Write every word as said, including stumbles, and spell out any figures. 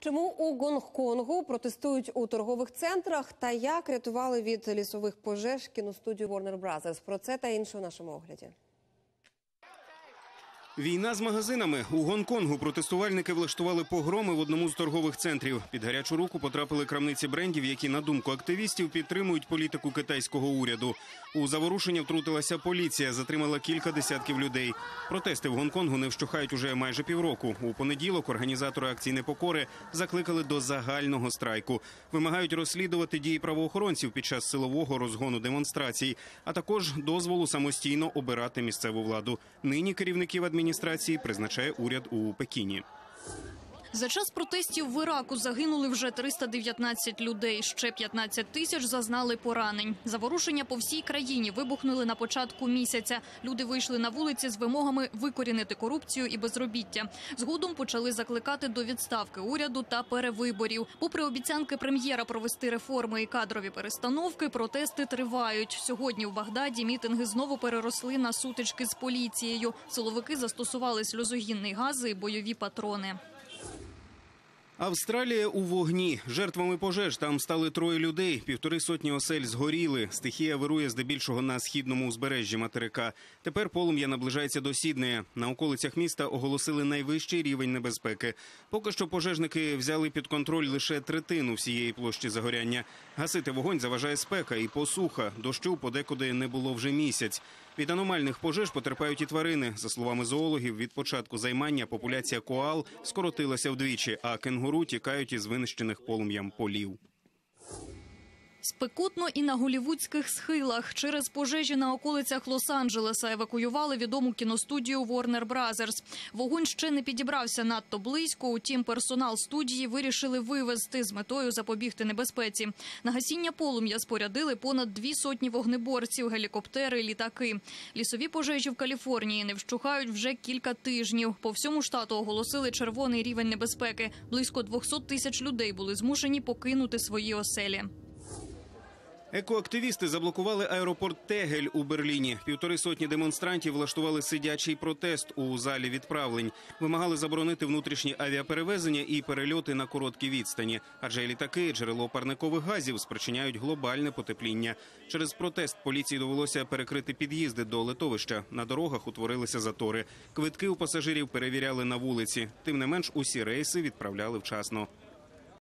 Чому у Гонконгу протестують у торгових центрах та як рятували від лісових пожеж кіностудію Warner Brothers? Про це та інше у нашому огляді. Війна з магазинами. У Гонконгу протестувальники влаштували погроми в одному з торгових центрів. Під гарячу руку потрапили крамниці брендів, які, на думку активістів, підтримують політику китайського уряду. У заворушення втрутилася поліція, затримала кілька десятків людей. Протести в Гонконгу не вщухають уже майже півроку. У понеділок організатори акції «Непокори» закликали до загального страйку. Вимагають розслідувати дії правоохоронців під час силового розгону демонстрацій, а також дозволу самостійно обирати місцеву владу. Нині керівників адміністрації адміністрації призначає уряд у Пекіні. За час протестів в Іраку загинули вже триста дев'ятнадцять людей, ще п'ятнадцять тисяч зазнали поранень. Заворушення по всій країні вибухнули на початку місяця. Люди вийшли на вулиці з вимогами викорінити корупцію і безробіття. Згодом почали закликати до відставки уряду та перевиборів. Попри обіцянки прем'єра провести реформи і кадрові перестановки, протести тривають. Сьогодні в Багдаді мітинги знову переросли на сутички з поліцією. Силовики застосували сльозогінний газ і бойові патрони. Австралія у вогні. Жертвами пожеж там стали троє людей, півтори сотні осель згоріли. Стихія вирує здебільшого на східному узбережжі материка. Тепер полум'я наближається до Сіднея. На околицях міста оголосили найвищий рівень небезпеки. Поки що пожежники взяли під контроль лише третину всієї площі загоряння. Гасити вогонь заважає спека і посуха. Дощу подекуди не було вже місяць. Від аномальних пожеж потерпають і тварини. За словами зоологів, від початку займання популяція коал скоротилася вдвічі, а кенгуру тікають із винищених полум'ям полів. Спекотно і на голлівудських схилах. Через пожежі на околицях Лос-Анджелеса евакуювали відому кіностудію Warner Brothers. Вогонь ще не підібрався надто близько, утім персонал студії вирішили вивезти з метою запобігти небезпеці. На гасіння полум'я спорядили понад дві сотні вогнеборців, гелікоптери, літаки. Лісові пожежі в Каліфорнії не вщухають вже кілька тижнів. По всьому штату оголосили червоний рівень небезпеки. Близько двохсот тисяч людей були змушені покинути свої оселі. Екоактивісти заблокували аеропорт Тегель у Берліні. Півтори сотні демонстрантів влаштували сидячий протест у залі відправлень. Вимагали заборонити внутрішні авіаперевезення і перельоти на короткі відстані. Адже літаки – джерело парникових газів, спричиняють глобальне потепління. Через протест поліції довелося перекрити під'їзди до литовища. На дорогах утворилися затори. Квитки у пасажирів перевіряли на вулиці. Тим не менш, усі рейси відправляли вчасно.